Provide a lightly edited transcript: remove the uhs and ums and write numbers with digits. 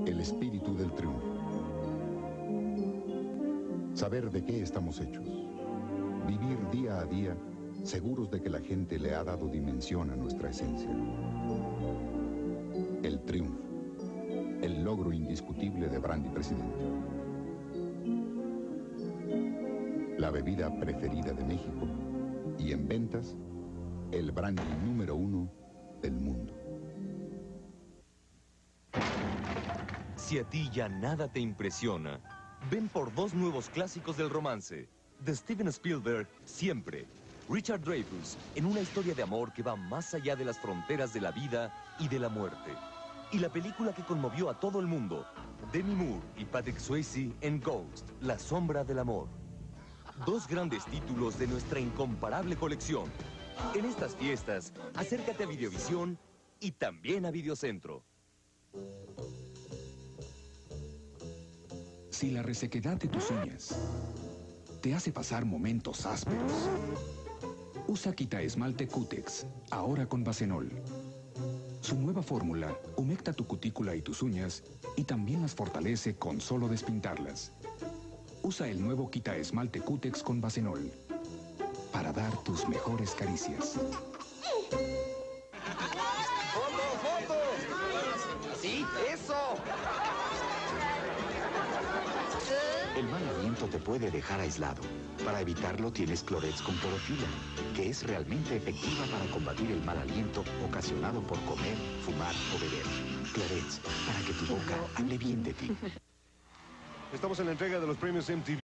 El espíritu del triunfo. Saber de qué estamos hechos. Vivir día a día seguros de que la gente le ha dado dimensión a nuestra esencia. El triunfo. El logro indiscutible de Brandy Presidente. La bebida preferida de México y en ventas, el brandy número 1 del mundo. Si a ti ya nada te impresiona, ven por dos nuevos clásicos del romance. De Steven Spielberg, Siempre. Richard Dreyfuss, en una historia de amor que va más allá de las fronteras de la vida y de la muerte. Y la película que conmovió a todo el mundo, Demi Moore y Patrick Swayze en Ghost, La sombra del amor. Dos grandes títulos de nuestra incomparable colección. En estas fiestas, acércate a Videovisión y también a Videocentro. Si la resequedad de tus uñas te hace pasar momentos ásperos, usa Quita Esmalte Cutex, ahora con Bacenol. Su nueva fórmula humecta tu cutícula y tus uñas y también las fortalece con solo despintarlas. Usa el nuevo Quita Esmalte Cutex con Bacenol para dar tus mejores caricias. ¡Foto, foto! ¡Sí, eso! El mal aliento te puede dejar aislado. Para evitarlo tienes Clorets con clorofila, que es realmente efectiva para combatir el mal aliento ocasionado por comer, fumar o beber. Clorets, para que tu boca hable bien de ti. Estamos en la entrega de los premios MTV.